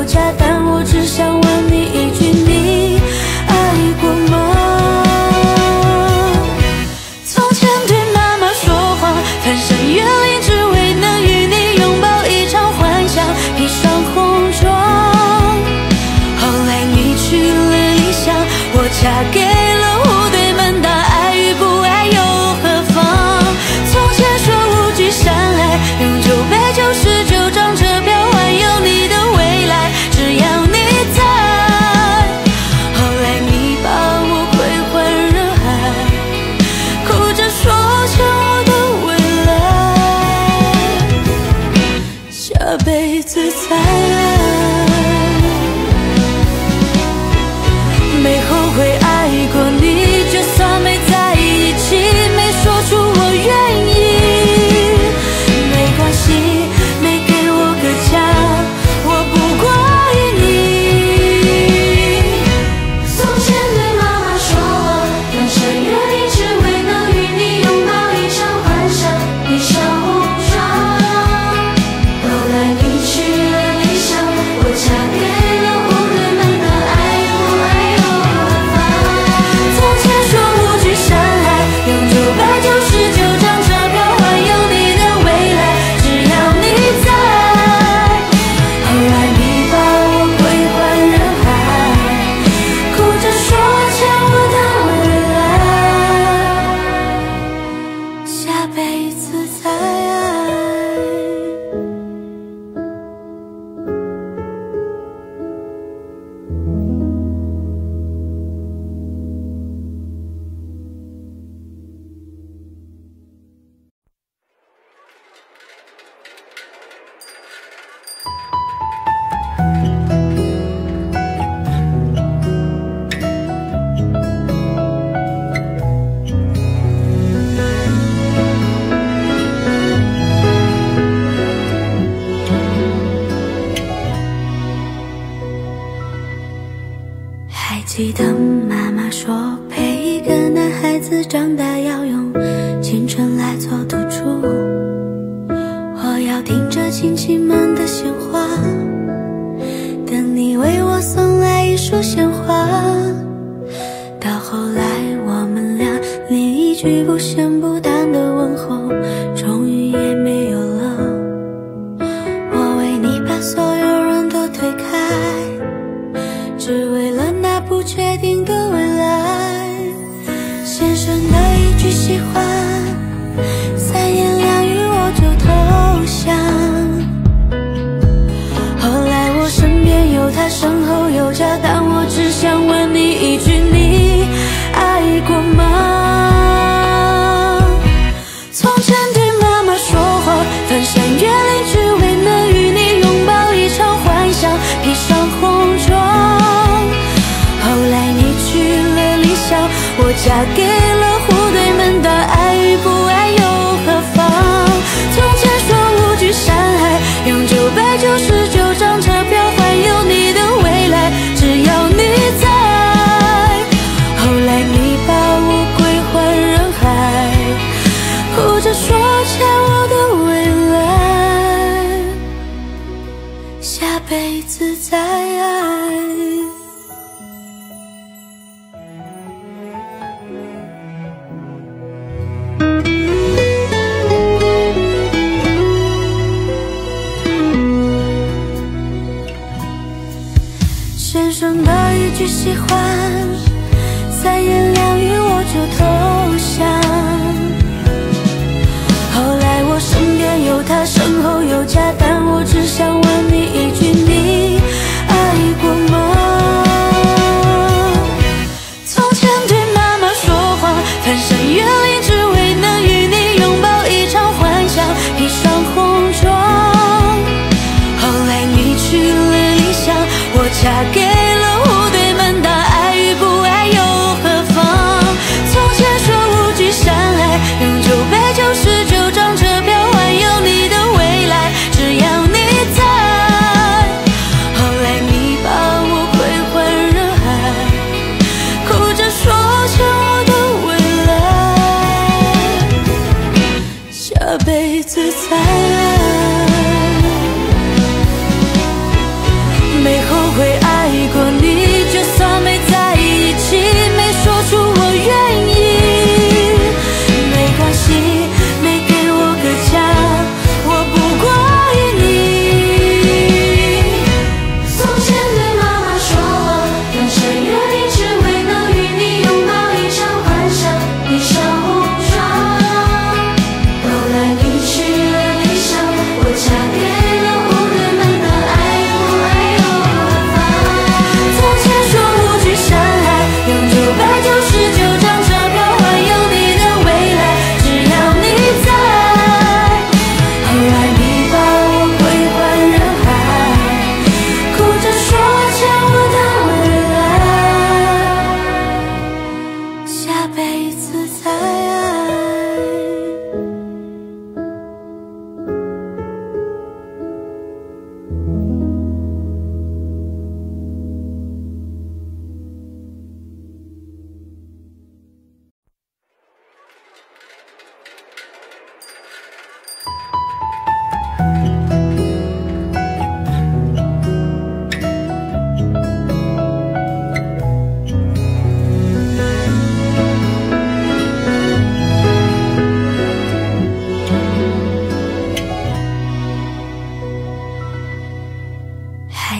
家，但我只想问你一句，你爱过吗？从前对妈妈说谎，翻山越岭，只为能与你拥抱一场幻想，披上红妆。后来你去了理想，我嫁给了户对门当，爱与不爱又何妨？从前说无惧山海，用999张车票环游你的未来，只要你在。后来你把我归还人海，哭着说欠我的未来，下辈子再来。没后悔爱过你，就算没在一起，没说出我愿意，没关系，没给我个家，我不怪你。从前对妈妈说谎，翻山越岭，只为能与你拥抱一场幻想，披上红妆。后来你去了理想，我嫁给了户对门当，爱与不爱又何妨？从前说无惧山海，用999张车票环游你的未来，只要你在。后来你把我归还人海，哭着说欠我的未来，下辈子再爱。还记得妈妈说，陪一个男孩子长大要用青春来做赌注。我要听着亲戚们的闲话，等你为我送来一束鲜花。到后来我们俩连一句不咸不淡的问候终于也没有了。我为你把所有人都推开，只为了那不确定的未来。先生的一句喜欢，3言2语我就投降。后来我身边有他，身后有家，但我只想问你一句，你爱过吗？从前对妈妈说谎，翻山越岭，只为能与你拥抱一场幻想，披上红妆。后来你去了理想，我嫁给了户对门当，爱与不爱又何妨？从前说无惧山海，用999张车票环游你的未来，只要你在。后来你把我归还人海，哭着说欠我的未来，下辈子再爱。先生的一句喜欢，3言2语我就投降。后来我身边有他，身后有家，但我只想问你一句，你爱过吗？从前对妈妈说谎，翻山越岭，只为能与你拥抱一场幻想，披上红妆。后来你去了理想，我嫁给了户对门当，爱与不爱又何妨？从前说无惧山海，用999张车票环游你的未来，只要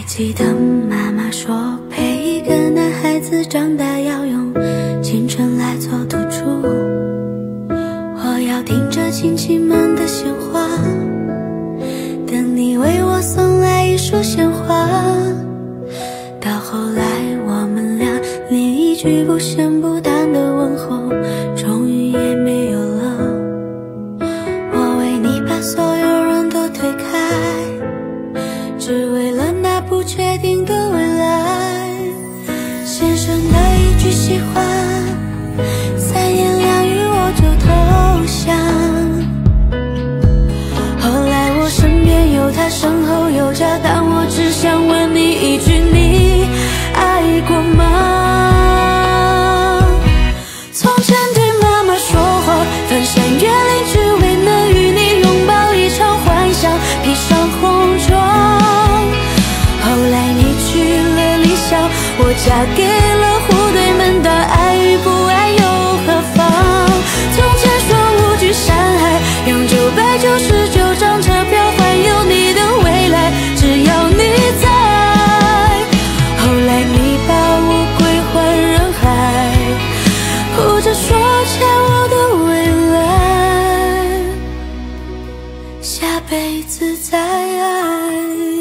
记得妈妈说，陪一个男孩子长大要用青春来做赌注。我要听着亲戚们的闲话，等你为我送来一束鲜花。到后来我们俩连一句不咸不淡的问候终于也没有了。我为你把所有人都推开，只为了那不确定的未来。先生的一句喜欢，三言两语我就投降。后来我身边有他，身后有家，但我只想问你一句，你爱过吗？从前对妈妈说谎，翻山越岭只为能与你拥抱一场幻想，披上红妆。后来你去了理想，我嫁给了户对门当，爱与不爱又何妨？从前说无惧山海，用999张车票环游你的未来，只要你在。后来你把我归还人海，哭着说欠我的未来，下辈子再爱。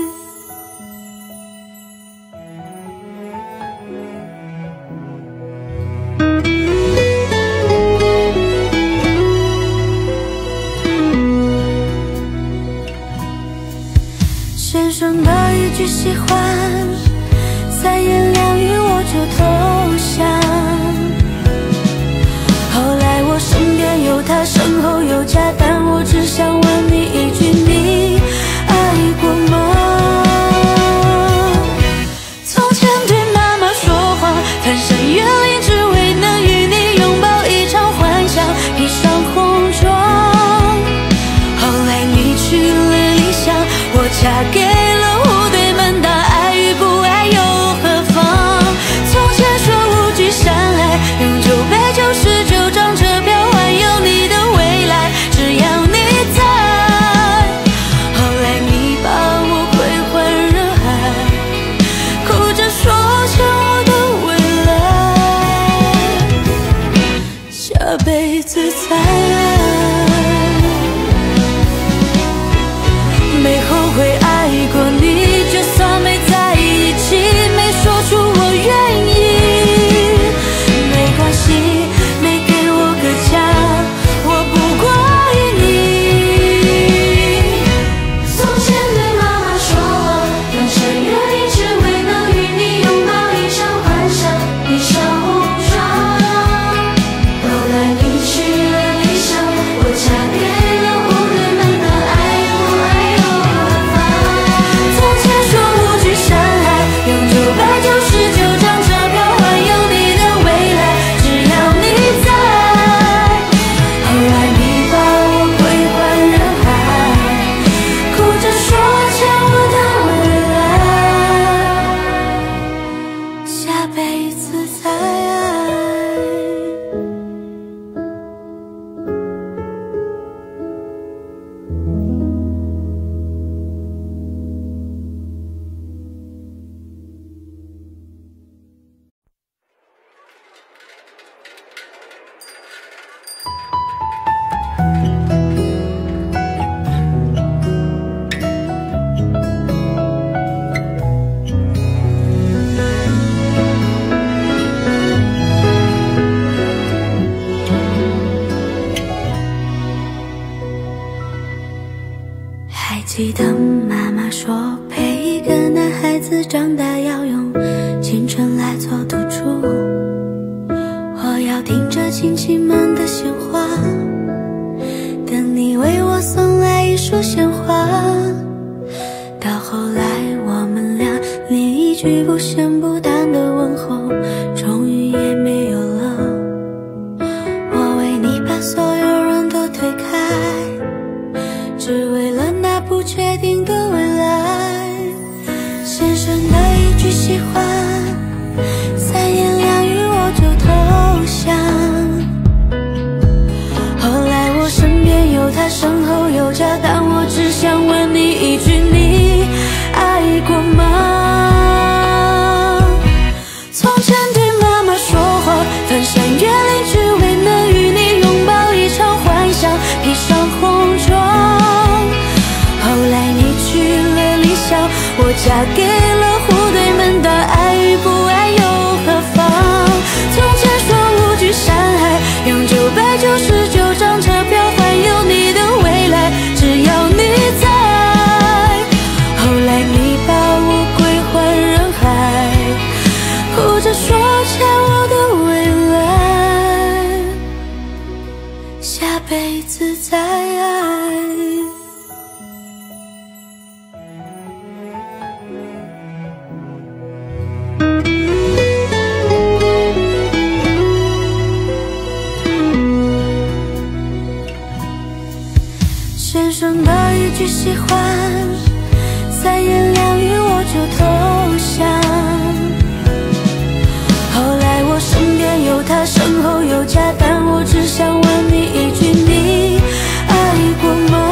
先生的一句喜欢，三言两语我就投降。后来我身边有他，身后有家，但我只想问你一句，你爱过吗？从前对妈妈说谎，翻山越岭只为能与你拥抱一场幻想，披上红妆。后来你去了理想，我嫁给了户对门当，爱与不爱又何妨？从前说无惧山海，用999张车票环游你的未来，只要你在。后来你把我归还人海，哭着说欠我的未来，下辈子再爱。没后悔爱过你，就算没在一起，没说出我愿意，没关系，没给我个家，我不怪你。从前对妈妈说谎，翻山越岭只为能与你拥抱一场幻想，披上红妆。后来你去了理想，我嫁给了户对门当，爱与不爱又何妨？从前说无惧山海，用999张车票环游你的未来，只要你在。后来你把我归还人海，哭着说欠我的未来，下辈子再爱。还记得妈妈说，陪一个男孩子长大要用青春来做赌注。我要听着亲戚们的闲话，等你为我送来一束鲜花。到后来我们俩连一句不咸不淡的问候终于也没有了。我为你把所有人都推开，只为了那不确定的未来。先生的一句喜欢，三言两语我就投降。后来我身边有他，身后有家，但我只想问你一句，你爱过吗？ 我嫁给了户对门的爱与不爱又何妨？从前说无惧山海，用999张车票环游你的未来，只要你在。后来你把我归还人海，哭着说欠我的未来，下辈子再爱。先生的一句喜欢，3言2语我就投降。后来我身边有他，身后有家，但我只想问你一句，你爱过吗？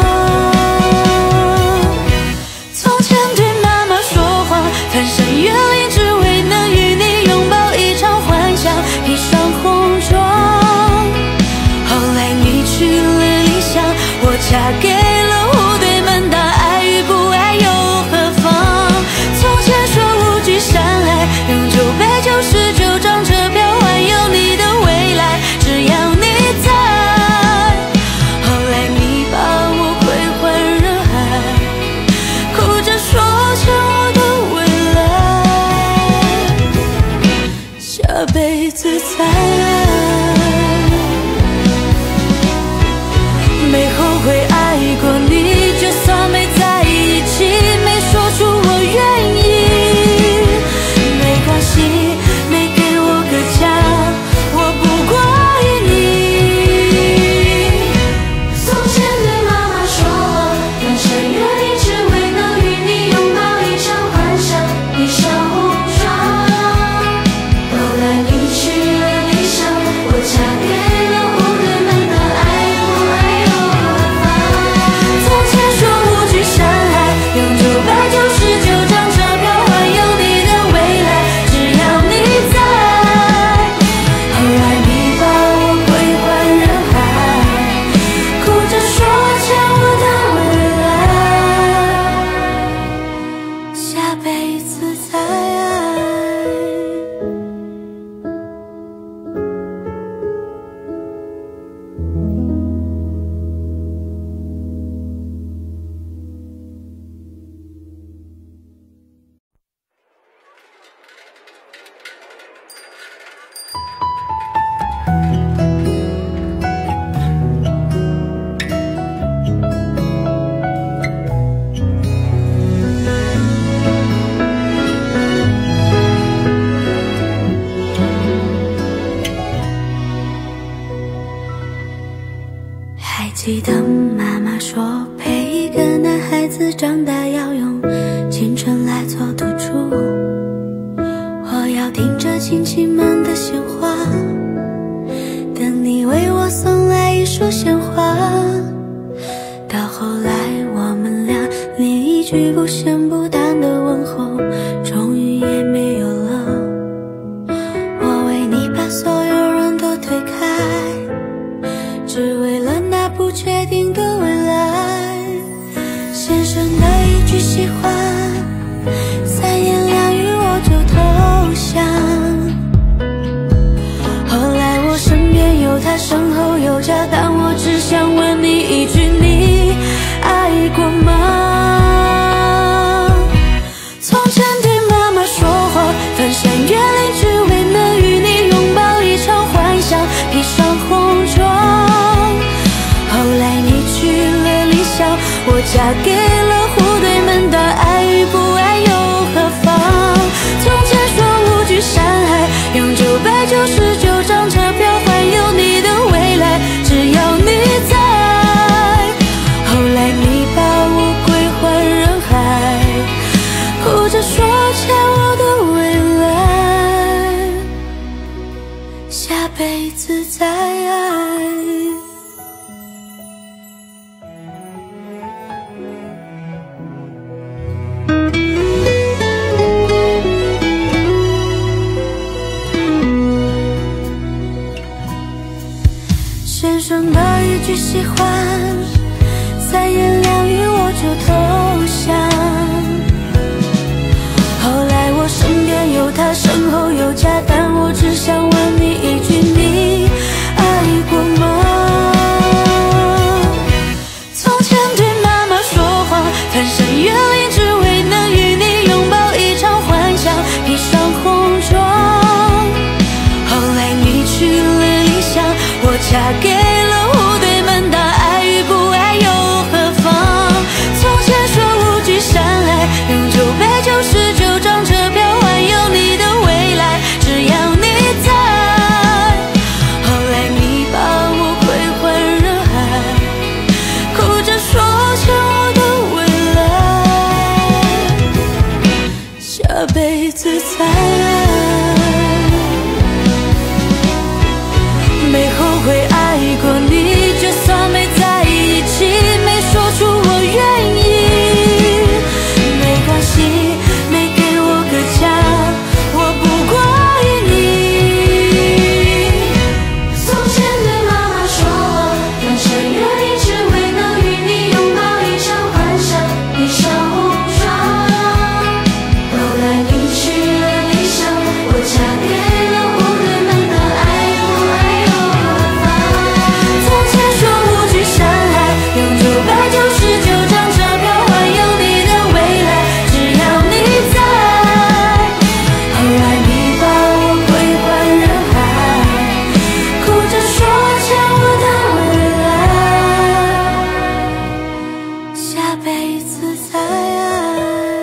从前对妈妈说谎，翻山越岭，只为能与你拥抱一场幻想，披上红妆。后来你去了理想，我嫁给了户对门的爱与不爱又何妨？从前说无惧山海，用999张车票环游你的未来，只要你在。后来你把我归还人海，哭着说欠我的未来，下辈子再爱。没后悔爱过你，就算没在一起，没说出我愿意，没关系，没给我个家，我不怪你。从前对妈妈说谎，翻山越岭，只为能与你拥抱一场幻想，披上红妆。后来你去了理想，我嫁给了户对门的爱不爱又何妨？从前说无惧山海，用999张车票环游你的未来，只要你在。后来你把我归还人海，哭着说欠我的未来，下辈子再爱。还记得妈妈说，陪一个男孩子长大要用青春来做赌注。我要听着亲戚们的闲话，等你为我送来一束鲜花。到后来我们俩连一句不咸不淡的问候终于也没有了。我为你把所有人都推开，只为了那不确定的未来。先生的一句喜欢，3言2语我就投降。后来我身边有他，身后有家，但我只想问你一句，你爱过吗？从前对妈妈说谎，翻山越岭，只为能与你拥抱一场幻想，披上红妆。后来你去了理想，我嫁给了户对门的爱与不爱又何妨？从前说无惧山海，用999张车票环游你的未来，只要你在。后来你把我归还人海，哭着说欠我的未来，下辈子再爱。 他，身后有家，但我只想问你一句，你爱过吗？从前对妈妈说谎，翻山越岭，只为能与你拥抱一场幻想，披上红妆。后来你去了理想，我嫁给了户对门当，爱与不爱又何妨？从前说无惧山海，用999张车票环游你的未来，只要你在。后来你把我归还人海，哭着说欠我的未来，下辈子再爱。没后悔爱过你，就算没在一起，没说出我愿意，没关系，没给我个家，我不怪你。从前对妈妈说谎，翻山越岭，只为能与你拥抱一场幻想，披上红妆。后来你去了理想，我嫁给了户对门当，爱与不爱又何妨？从前说无惧山海，用999张车票环游你的未来，只要你在。后来你把我归还人海，哭着说欠我的未来，下辈子再爱。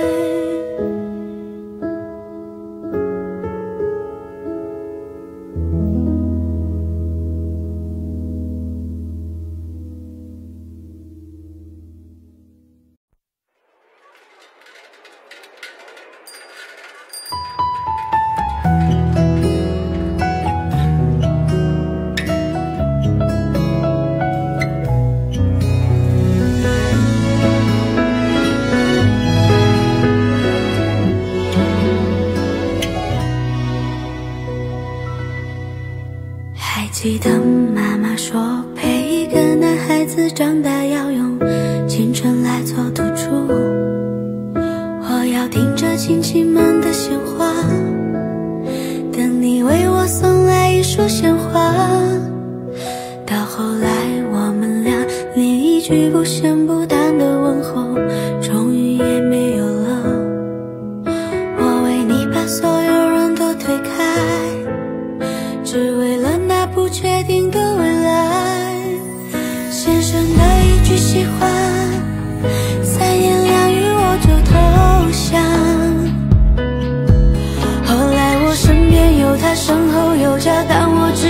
还记得妈妈说，陪一个男孩子长大要用青春来做赌注。我要听着亲戚们的闲话，等你为我送来一束鲜花。到后来我们俩连一句不咸不淡的问候终于也没有了。我为你把所有人都推开，只为了那不确定的未来。先生的一句喜欢，3言2语我就投降。后来我身边有他，身后有家，但我只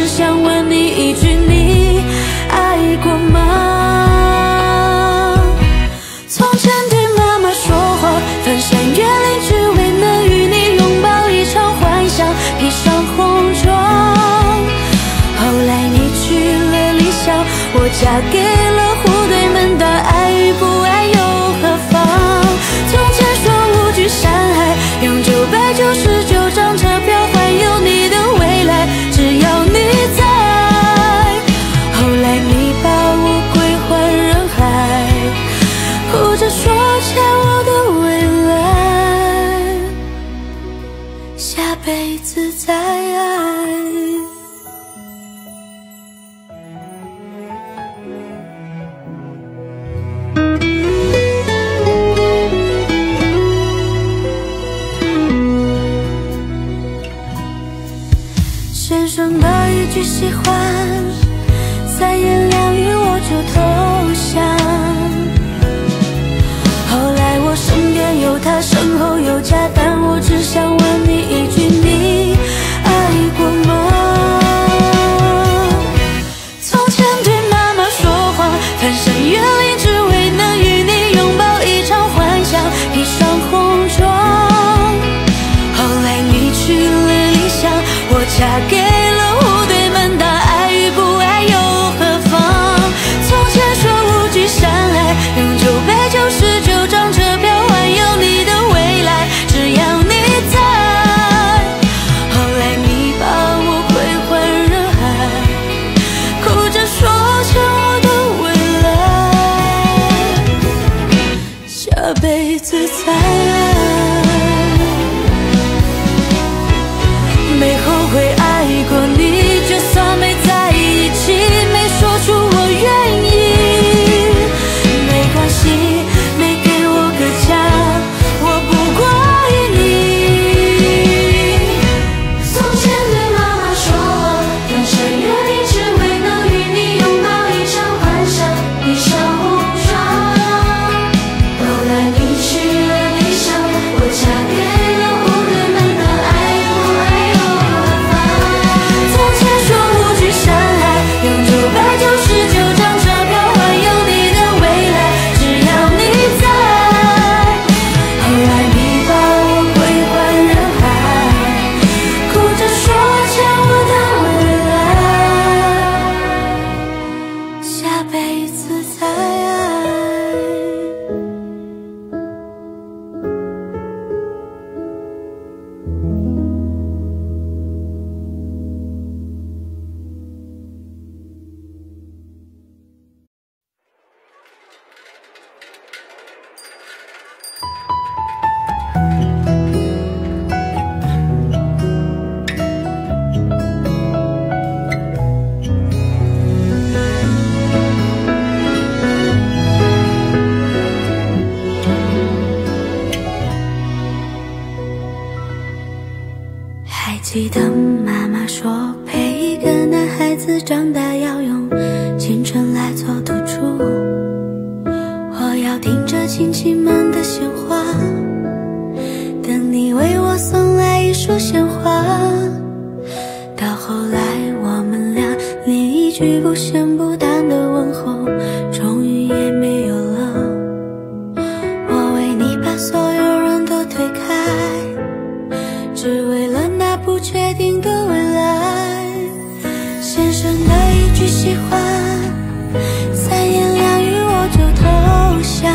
记得妈妈说，陪一个男孩子长大要用青春来做赌注。我要听着亲戚们的闲话，等你为我送来一束鲜花。到后来我们俩连一句不咸不淡的问候终于也没有了。我为你把所有人都推开，只为了那不确定的未来。先生的一句喜欢，三言两语我就投降。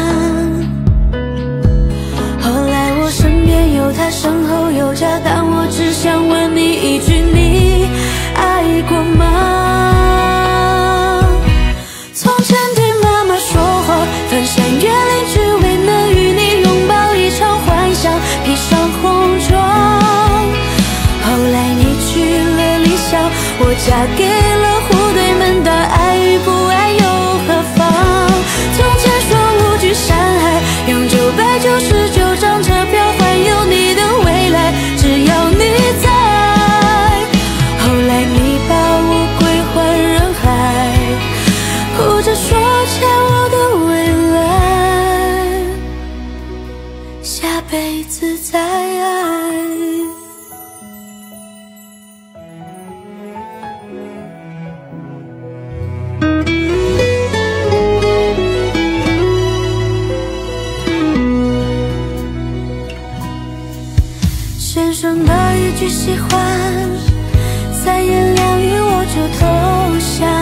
后来我身边有他，身后有家，但我只想问你一句，你爱过吗？从前对妈妈说话，翻山越岭，只为能与你拥抱一场幻想，披上红妆。后来你去了理想，我嫁给了户对门的，爱与不爱又何妨？从前说无惧山海，用999张车票环游你的未来，只要你在。后来你把我归还人海，哭着说欠我的未来，下辈子再爱。先生的一句喜欢，三言两语我就投降。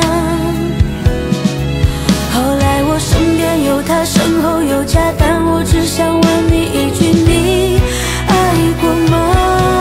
后来我身边有他，身后有家，但我只想问你一句，你爱过吗？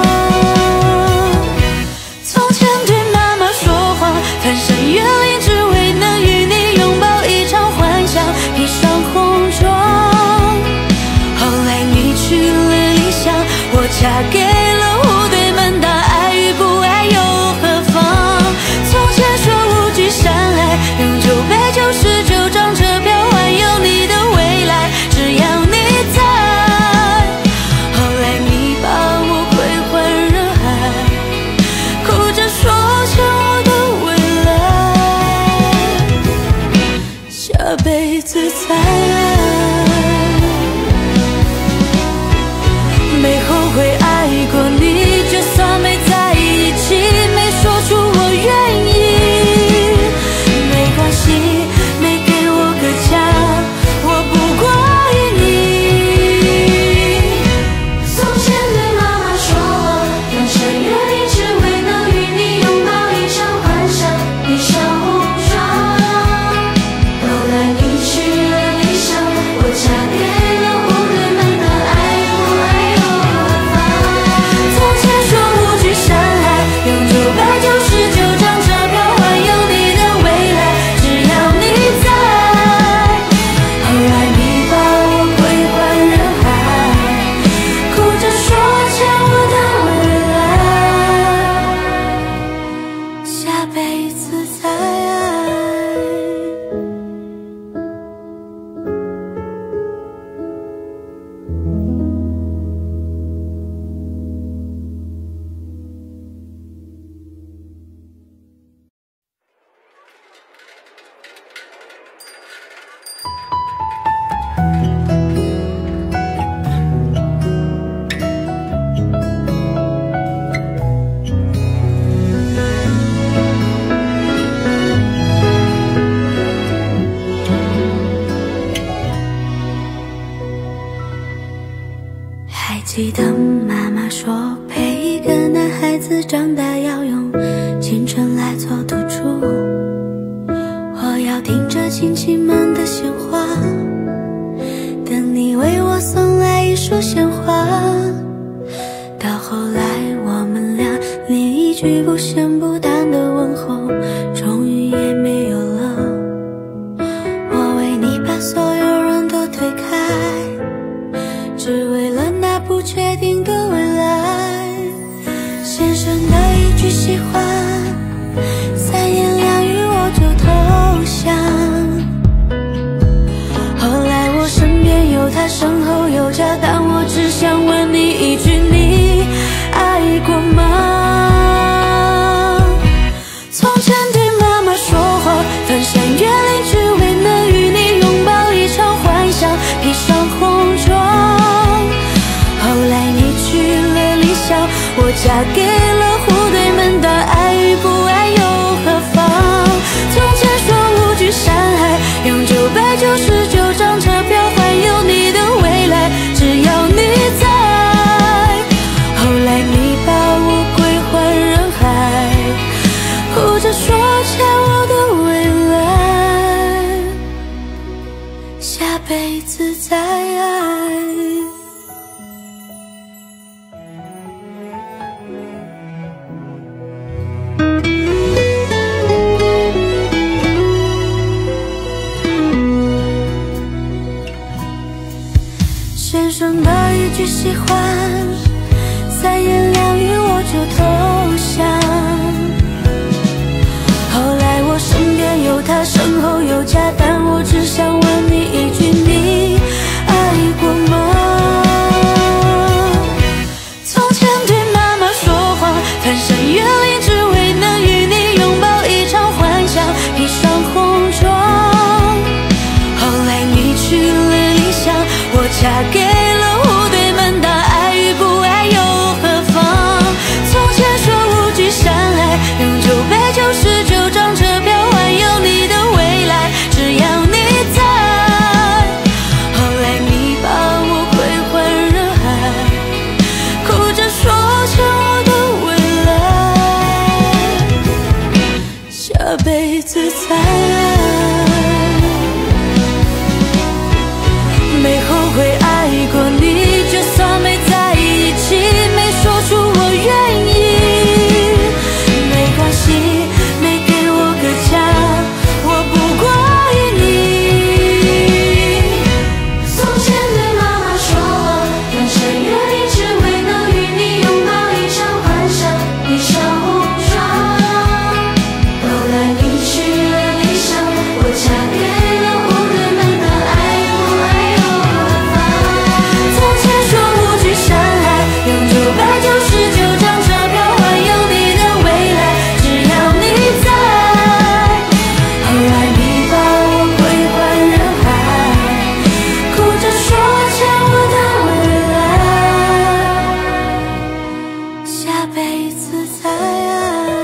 从前对妈妈说谎，翻山越岭，只为能与你拥抱一场幻想，披上红妆。后来你去了理想，我嫁给了户对门的，爱与不爱又何妨？从前说无惧山海，用999张车票环游你的未来，只要你在。后来你把我归还人海，哭着说欠我的未来，下辈子再爱。没后悔爱过你，就算没在一起，没说出我愿意，没关系，没给我个家，我不怪你。从前对妈妈说谎，翻山越岭，只为能与你拥抱一场幻想，披上红妆。后来你去了理想，我嫁给了户对门的，爱与不爱又何妨？从前说无惧山海，用999张车票环游你的未来，只要你在。后来你把我归还人海，哭着说欠我的未来，下辈子再爱。还记得妈妈说，陪一个男孩子长大要用青春来做赌注。我要听着亲戚们的闲话，等你为我送来一束鲜花。到后来我们俩连一句不咸不淡的问候终于也没有了。我为你把所有人都推开，只为了那不确定的未来。先生的一句喜欢，三言两语我就投降。后来我身边有他，身后有家，但我只想问你一句，你爱过吗？ 嫁给了户对门的爱与不爱又何妨？从前说无惧山海，用999张车票环游你的未来，只要你在。后来你把我归还人海，哭着说欠我的未来，下辈子再爱。先生的一句喜欢，3言2语我就投降。后来我身边有他，身后有家，但我只想问你一句，你爱过吗？从前对妈妈说谎，翻山越岭，只为能与你拥抱一场幻想，披上红妆。后来你去了理想，我嫁给了户对门的爱与不爱又何妨？从前说无惧山海，用999张车票环游你的未来，只要你在。后来你把我归还人海，哭着说欠我的未来，下辈子再爱。没后悔爱过你，就算没在一起，没说出我愿意，没关系，没给我个家，我不怪你。从前对妈妈说谎，翻山越岭，只为能与你拥抱一场幻想，披上红妆。后来你去了理想，我嫁给了户对门的爱不爱又何妨？从前说无惧山海，用999张车票环游你的未来，只要你在。后来你把我归还人海，哭着说欠我的未来，下辈子再爱。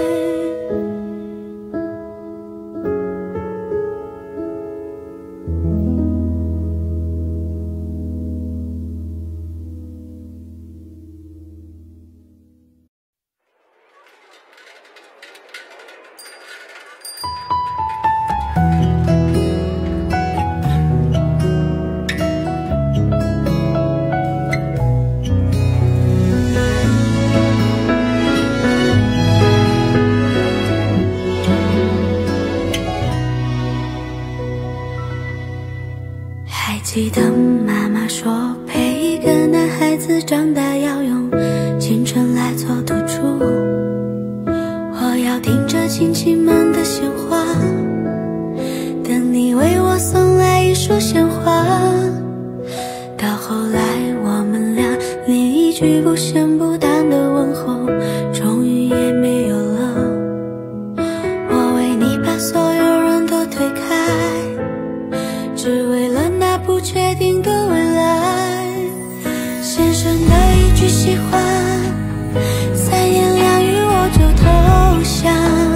还记得妈妈说，陪一个男孩子长大要用青春来做赌注。我要听着亲戚们的闲话，等你为我送来一束鲜花。到后来我们俩连一句不咸不淡的问候终于也没有了。我为你把所有人都推开，只为了那不确定的未来。先生的一句喜欢，3言2语我就投降。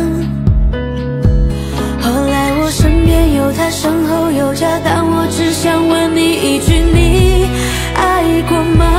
后来我身边有他，身后有家，但我只想问你一句，你爱过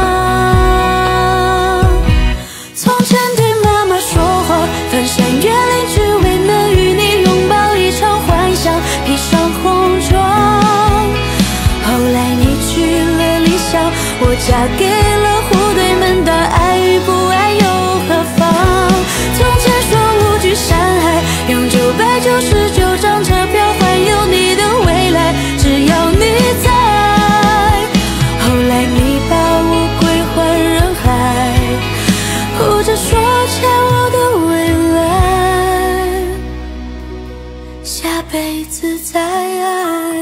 吗？从前对妈妈说谎，翻山越岭，只为能与你拥抱一场幻想，披上红妆。后来你去了理想，我嫁给了户对门的爱与不爱又何妨？从前说无惧山海，用999张车票环游你的未来，只要你在。后来你把我归还人海，哭着说欠我的未来，下辈子再爱。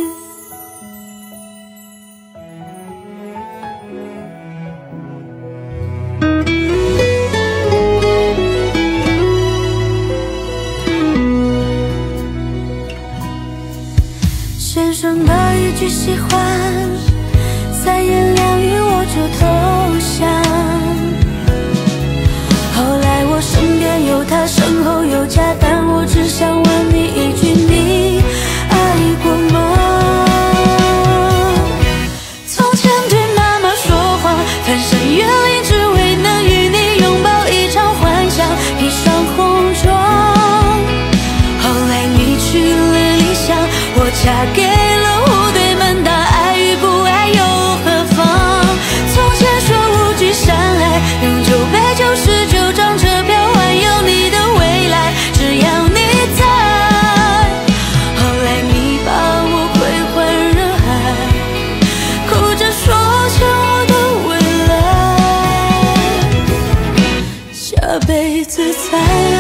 先生的一句喜欢，3言2语我就投降。 自在，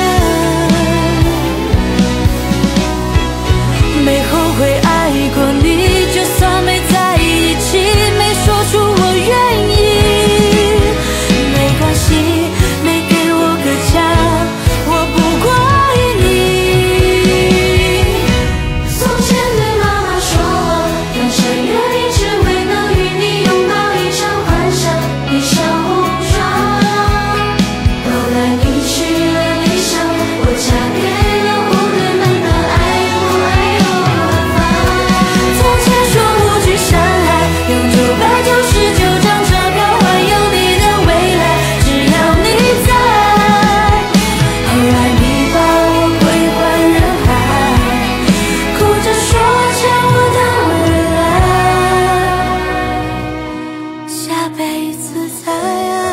没后悔爱过你，就算没在一起，没说出我愿意，没关系，没给我个家，我不怪你。从前对妈妈说过，翻山越岭只为能与你拥抱一场幻想，披上红妆。后来你去了理想，我嫁给了户对门的爱不爱又何妨？从前说无惧山海，用999张车票环游你的未来，只要你在。后来你把我归还人海，哭着说欠我的未来，下辈子再爱。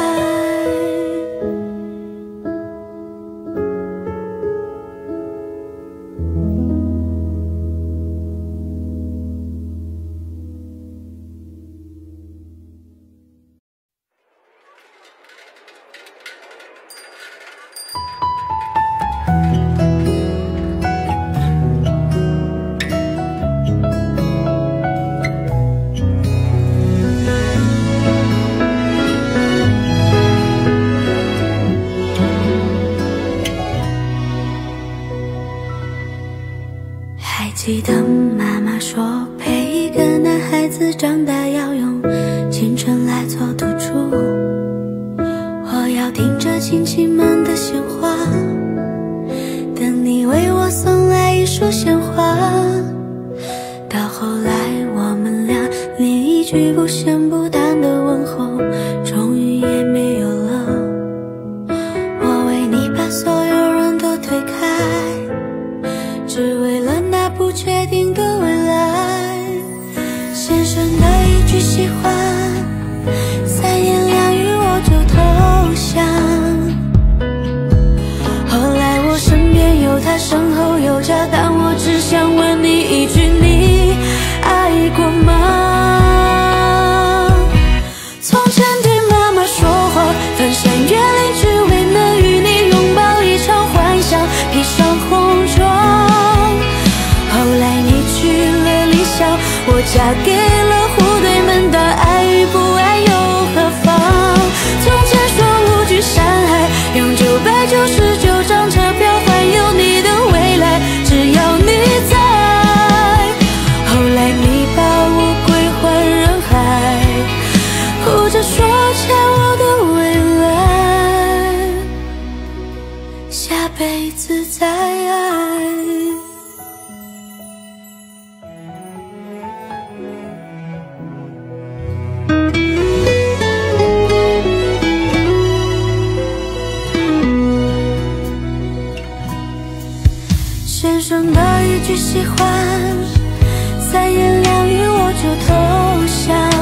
还记得妈妈说，陪一个男孩子长大要用青春来做赌注。我要听着亲戚们的闲话，等你为我送来一束鲜花。到后来我们俩连一句不咸不淡的问候终于也没有了。我为你把所有人都推开，只为了那不确定的未来。先生的一句喜欢，3言2语我就投降。后来我身边有他，身后有家，但我只想问你一句，你爱过吗？从前对妈妈说谎，翻山越岭只为能与你拥抱一场幻想，披上红妆。后来你去了理想，我嫁给了户对门的爱与不爱又何妨？从前说无惧山海，用999张车票环游你的未来，只要你在。后来你把我归还人海，哭着说欠我的未来，下辈子再爱。先生的一句喜欢，3言2语我就投降。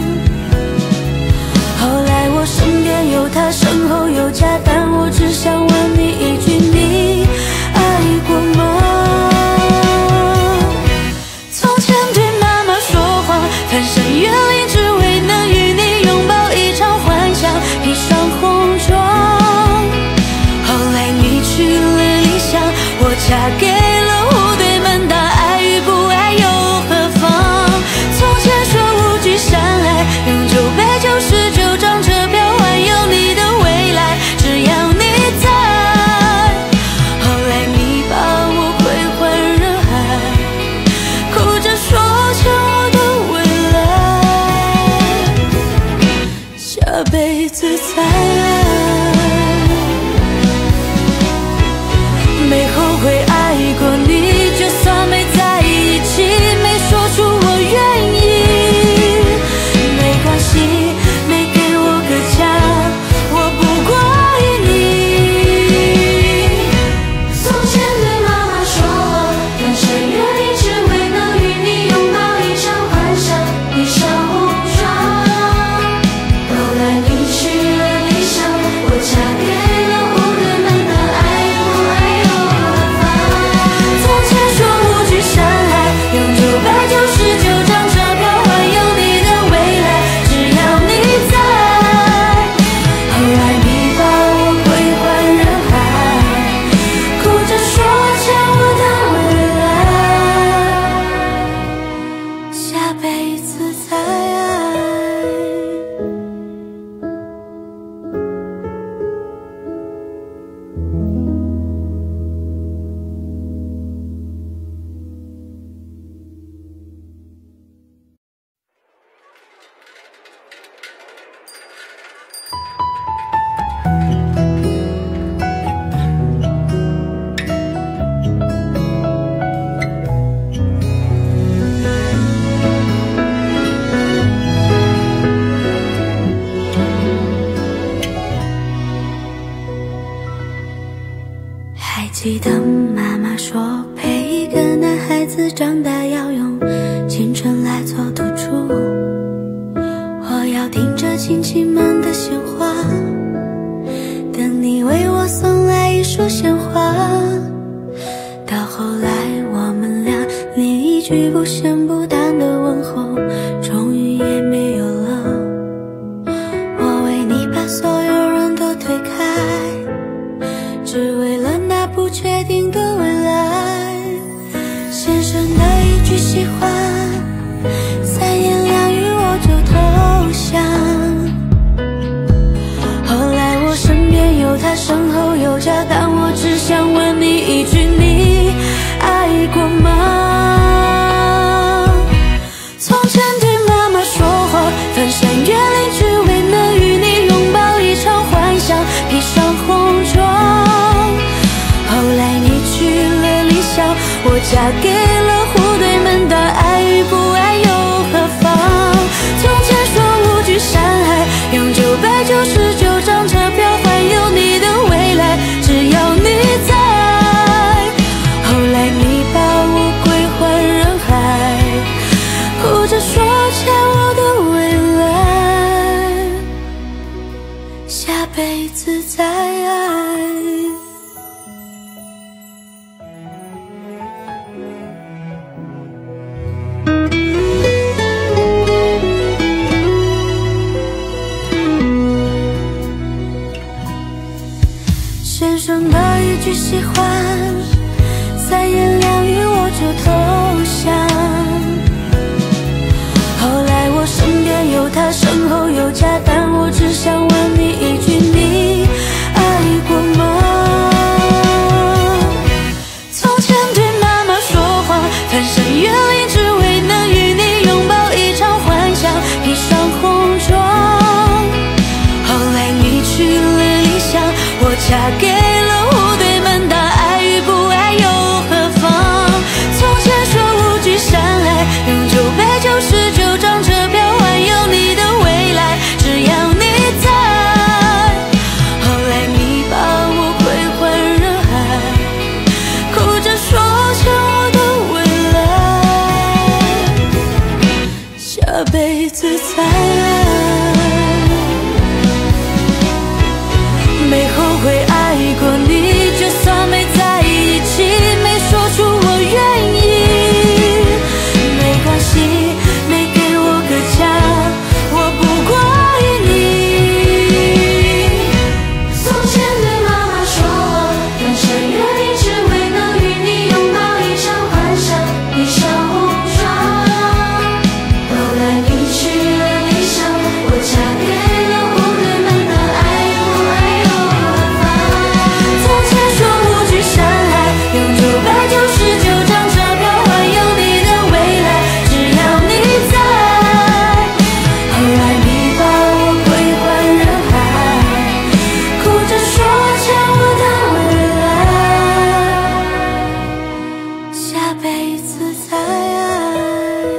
后来我身边有他，身后有家，但我只想问你一句，你爱过吗？从前对妈妈说谎，翻山越岭只为能与你拥抱一场幻想，披上红妆。后来你去了理想，我嫁给了户对门的爱与不爱又何妨？从前说无惧山海，用999张车票环游你的未来，只要你在。后来你把我归还人海，哭着说欠我的未来，下辈子再爱。没后悔爱过你，就算没在一起，没说出我愿意，没关系，没给我个家，我不怪你。从前对妈妈说过，翻山越岭只为能与你拥抱一场幻想，披上红妆。后来你去了理想， 记得妈妈说，陪一个男孩子长大要用青春来做赌注。我要听着亲戚们的闲话，等你为我送来一束鲜花。到后来我们俩连一句不咸不淡的问候终于也没有了。我为你把所有人都推开，只为了那不确定的未来。先生的一句喜欢，三言两语我就投降。后来我身边有他，身后有家，但我只想问你一句，你爱过吗？从前对妈妈说谎，翻山越岭只为能与你拥抱一场幻想，披上红妆。后来你去了理想，我嫁给了户对门当，爱与不爱又何妨？从前说无惧山海，用999张车票环游你的未来，只要你在。后来你把我归还人海，哭着说欠我的未来，下辈子再爱。先生的一句喜欢，三言两语我就投降。后来我身边有他，身后有家，但我只想问你一句，你爱过吗？从前对妈妈说谎，翻山越岭只为能与你拥抱一场幻想，披上红妆。后来你去了理想，我嫁给了户对门当，爱与不爱又何妨？从前说无惧山海，用999张车票环游你的未来，只要你在。后来你把我归还人海，哭着说欠我的未来，下辈子再爱。没后悔爱过你，就算没在一起，没说出我愿意，没关系，没给我个家，我不怪你。从前对妈妈说谎，翻山越岭只为能与你拥抱一场幻想，披上红妆。后来你去了理想，我嫁给了户对门当，爱与不爱又何妨？从前说无惧山海，用999张车票环游你的未来，只要你在。后来你把我归还人海，哭着说欠我的未来，下辈子再爱。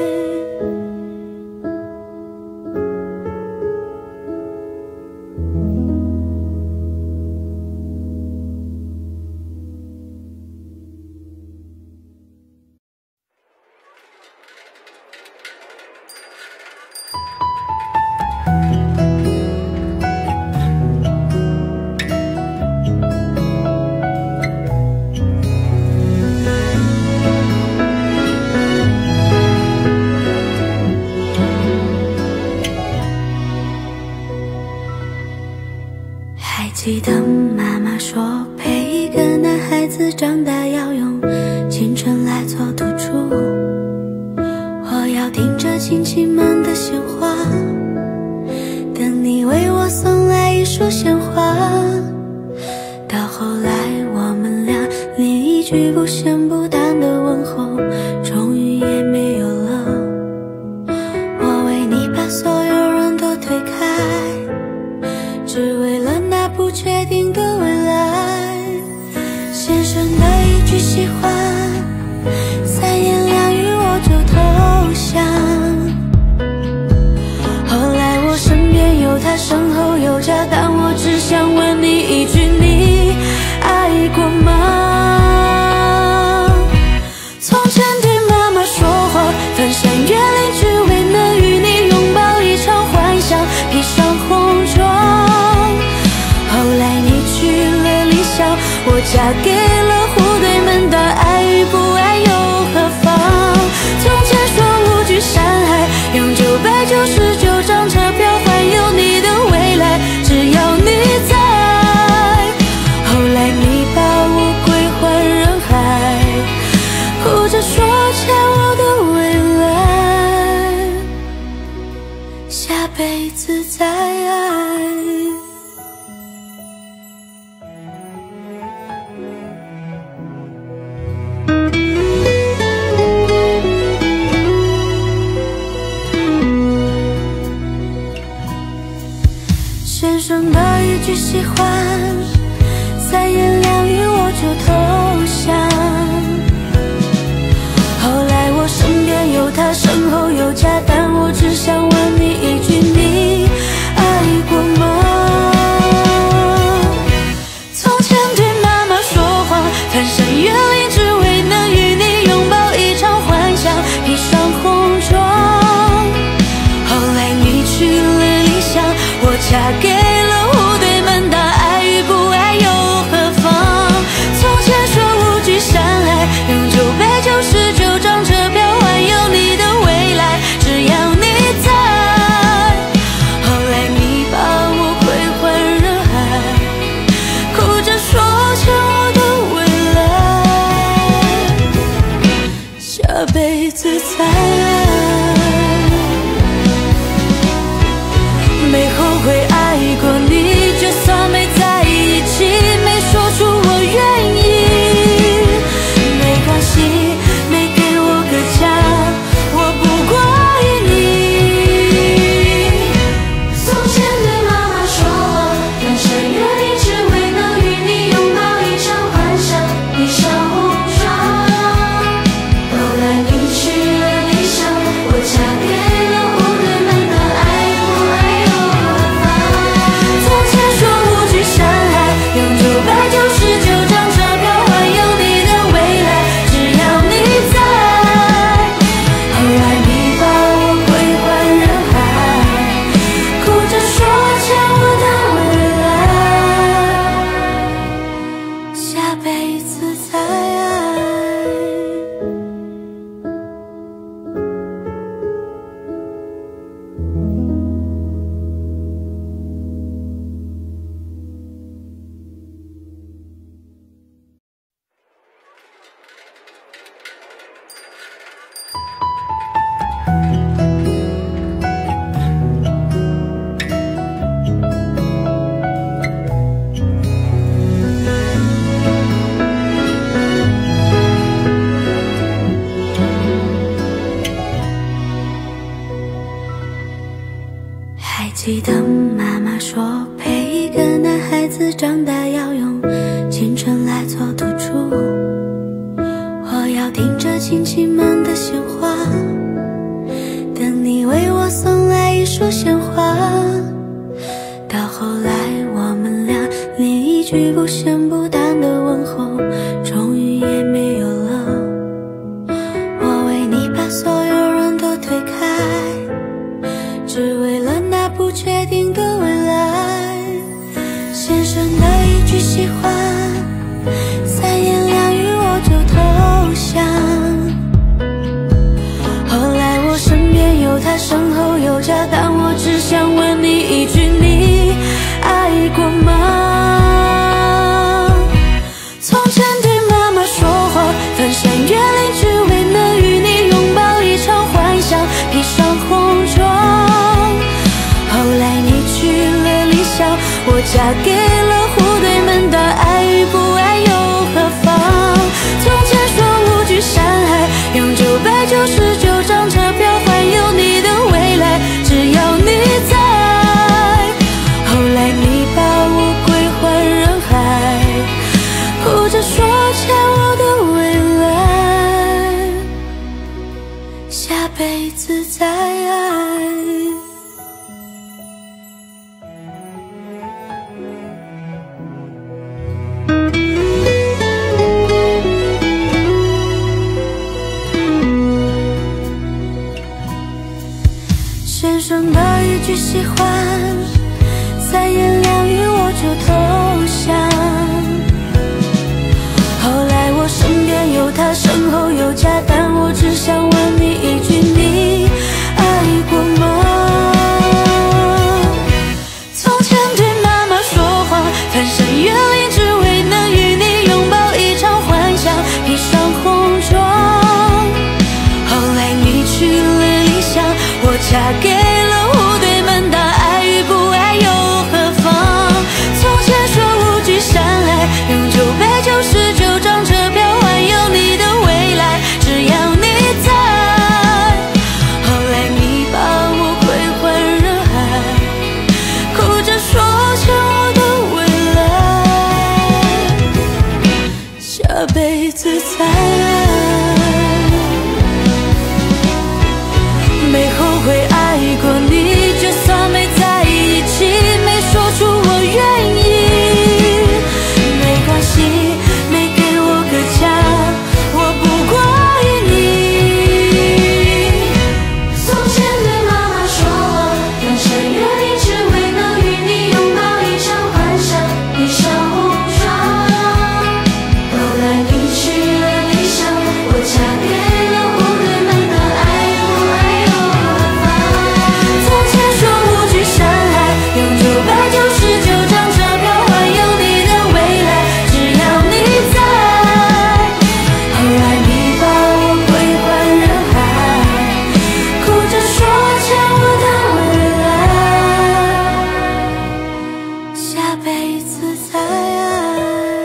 还记得妈妈说，陪一个男孩子长大要用青春来做赌注。我要听着亲戚们的闲话，等你为我送来一束鲜花。到后来我们俩连一句不咸不淡的问候终于也没有了。我为你把所有人都推开，只为了那不确定的未来。先生的一句喜欢，三言两语我就投降。后来我身边有他，身后有家，但我只想问你一句，你爱过吗？ 我嫁给了户对门的爱与不爱又何妨？从前说无惧山海，用999张车票环游你的未来，只要你在。后来你把我归还人海，哭着说欠我的未来，下辈子再爱。先生的一句喜欢，3言2语我就投降。后来我身边有他，身后有家，但我只想问你一句，你爱过吗？从前对妈妈说谎，翻山越岭只为能与你拥抱一场幻想，披上红妆。后来你去了理想，我嫁给了户对门的爱与不爱又何妨？从前说无惧山海，用999张车票环游你的未来，只要你在。后来你把我归还人海，哭着说欠我的未来，下辈子再爱。没后悔爱过你，就算没在一起，没说出我愿意，没关系，没给我个家，我不怪你。从前对妈妈说谎，翻山越岭只为能与你拥抱一场幻想，披上红妆。后来你去了理想，我嫁给了户对门的爱不爱又何妨？从前说无惧山海，用999张车票环游你的未来，只要你在。后来你把我归还人海，哭着说欠我的未来，下辈子再爱。还记得妈妈说，陪一个男孩子长大要用青春来做赌注。我要听着亲戚们的闲话，等你为我送来一束鲜花。到后来我们俩连一句不咸不淡的问候终于也没有了。我为你把所有人都推开，只为了那不确定的未来。先生的一句喜欢，3言2语我就投降。后来我身边有他，身后有家，但我只想问你一句，你爱过吗？从前对妈妈说谎，翻山越岭只为能与你拥抱一场幻想，披上红妆。后来你去了理想，我嫁给了户对门的爱与不爱又何妨？从前说无惧山海，用999张车票环游你的未来，只要你在。后来你把我归还人海，哭着说欠我的未来，下辈子再爱。 家，但我只想问你一句，你爱过吗？从前对妈妈说谎，翻山越岭，只为能与你拥抱一场幻想，披上红妆。后来你去了理想，我嫁给了户对门当，爱与不爱又何妨？从前说无惧山海，用999张车票环游你的未来，只要你在。后来你把我归还人海，哭着说欠我的未来，下辈子再爱。没后悔爱过你，就算没在一起，没说出我愿意，没关系，没给我个家，我不怪你。从前对妈妈说谎，翻山越岭，只为能与你拥抱一场幻想，披上红妆。后来你去了理想，我嫁给了户对门当，爱与不爱又何妨？从前说无惧山海，用999张车票环游你的未来，只要你在。后来你把我归还人海，哭着说欠我的未来，下辈子再爱。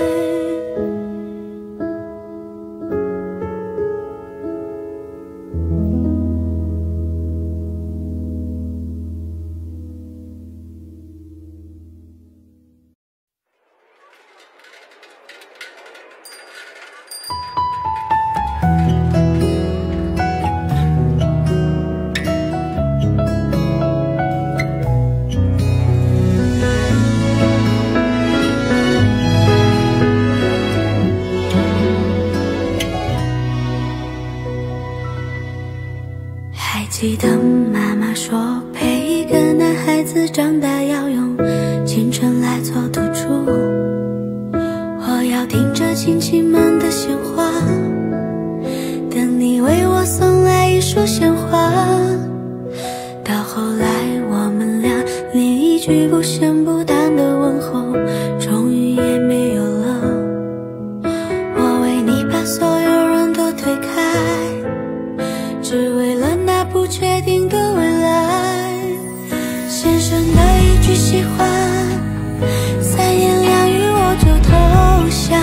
还记得妈妈说，陪一个男孩子长大要用青春来做赌注。我要听着亲戚们的闲话，等你为我送来一束鲜花。到后来我们俩连一句不咸不淡的问候终于也没有了。我为你把所有人都推开，只为了那不确定的未来。先生的一句喜欢，3言2语我就投降。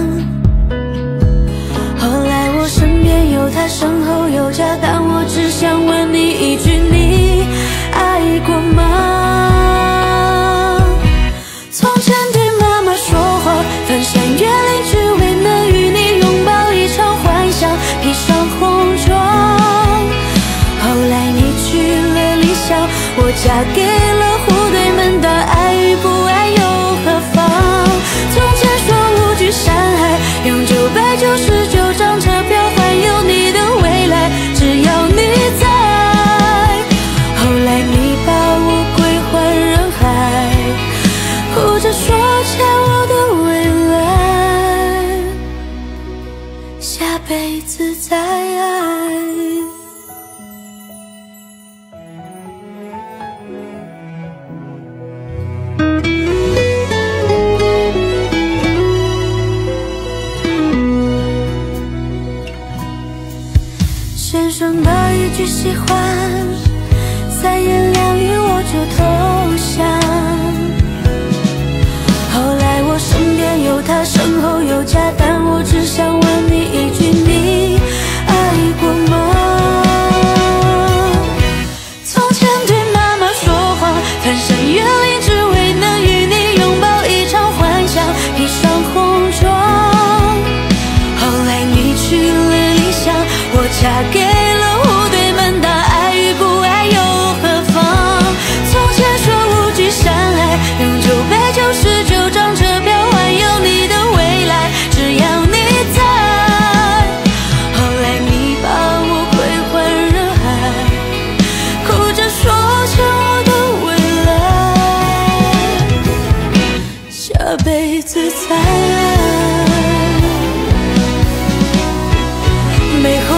后来我身边有他，身后有家，但我只想问你一句，你爱过吗？从前对妈妈说谎，翻山越岭，只为能与你拥抱一场幻想，披上红妆。后来你去了理想，我嫁给了户对门当，爱与不爱又何妨？从前说无惧山海，用999张车票环游你的未来，只要你在。后来你把我归还人海，哭着说欠我的未来，下辈子再爱。先生的一句喜欢，3言2语我就投降。后来我身边有他，身后有家，但我只想问你一句，你爱过吗？从前对妈妈说谎，翻山越岭，只为能与你拥抱一场幻想，披上红妆。后来你去了理想，我嫁给了户对门当，爱与不爱又何妨？从前说无惧山海，用999张车票环游你的未来，只要你在。后来你把我归还人海，哭着说欠我的未来，下辈子再爱。没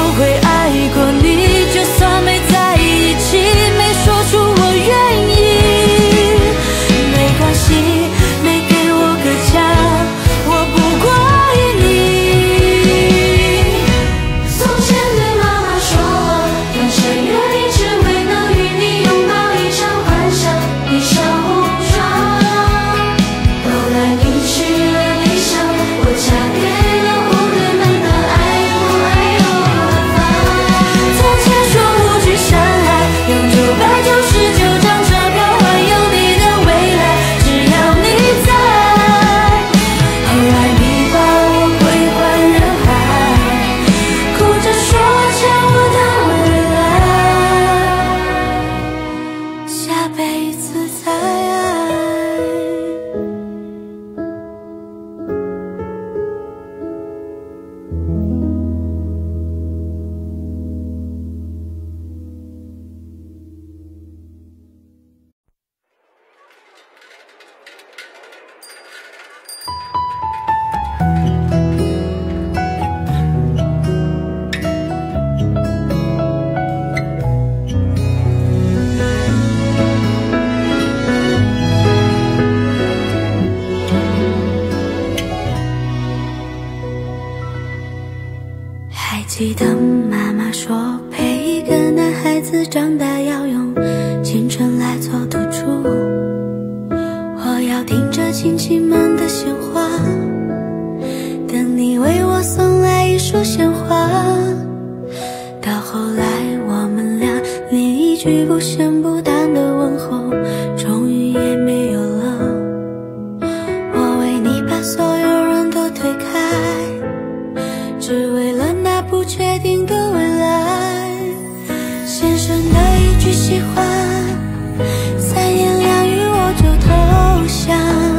记得妈妈说，陪一个男孩子长大要用青春来做赌注。我要听着亲戚们的闲话，等你为我送来一束鲜花。到后来我们俩连一句不咸不淡的问候终于也没有了。我为你把所有人都推开，只为了那不确定的未来。先生的一句喜欢，三言两语我就投降。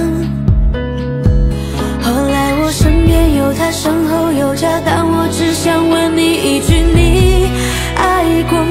后来我身边有他，身后有家，但我只想问你一句，你爱过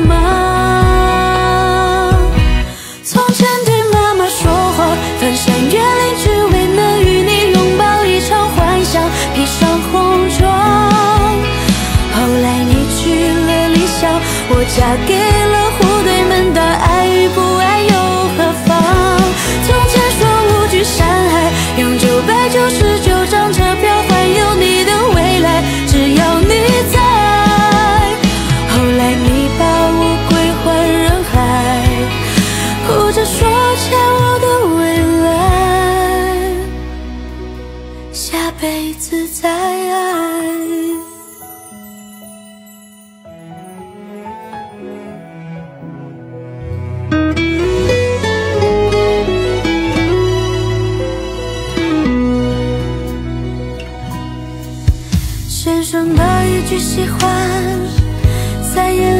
吗？从前对妈妈说话，翻山越岭，只为能与你拥抱一场幻想，披上红妆。后来你去了理想，我嫁给了户对门当，爱与不爱又何妨？从前说无惧山海，用999张车票环游你的未来，只要你在。后来你把我归还人海，哭着说欠我的未来，下辈子再爱。先生的一句喜欢，三言